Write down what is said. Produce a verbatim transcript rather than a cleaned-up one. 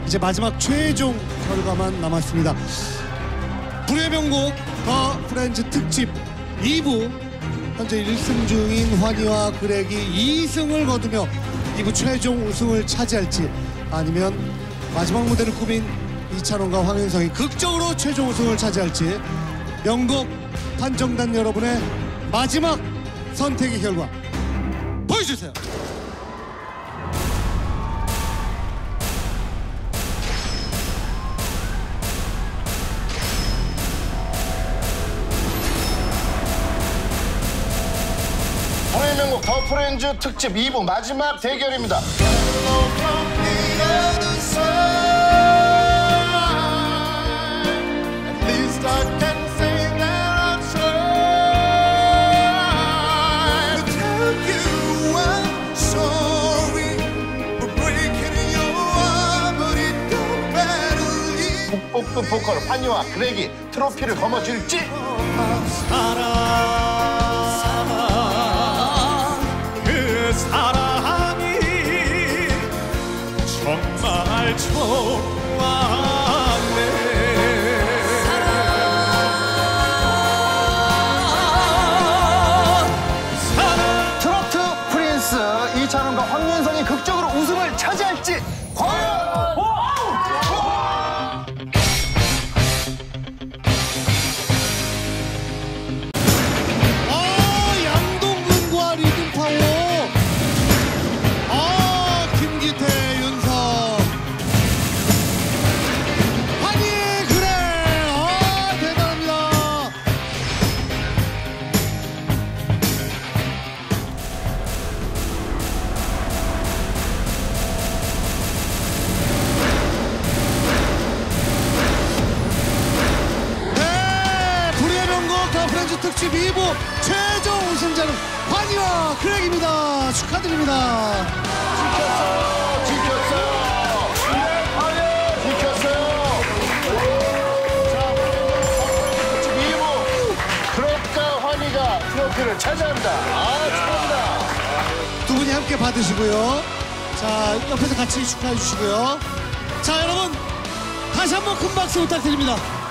이제 마지막 최종 결과만 남았습니다. 불의 명곡 더 프렌즈 특집 이 부 현재 일 승 중인 환희와 그렉이 이 승을 거두며 이 부 최종 우승을 차지할지, 아니면 마지막 무대를 꾸민 이찬원과 황윤성이 극적으로 최종 우승을 차지할지, 명곡 판정단 여러분의 마지막 선택의 결과 보여주세요. 불의 명곡 더 프렌즈 특집 이 부 마지막 대결입니다. 북북북 보컬 환희와 그렉이 트로피를 거머쥘지. 그 사랑이 정말 좋았네. 사랑. 트로트 프린스 이찬원과 황윤성이 극적으로 우승을 차지할지 과연. 특집 이 부 최종 우승자는 환희와 그렉입니다. 축하드립니다. 지켰어요. 지켰어요. 환희 지켰어요. 자, 특집 이 부 그렉과 환희가 트로피를 차지합니다. 아, 축하합니다. 두 분이 함께 받으시고요. 자, 옆에서 같이 축하해 주시고요. 자, 여러분 다시 한번 큰 박수 부탁드립니다.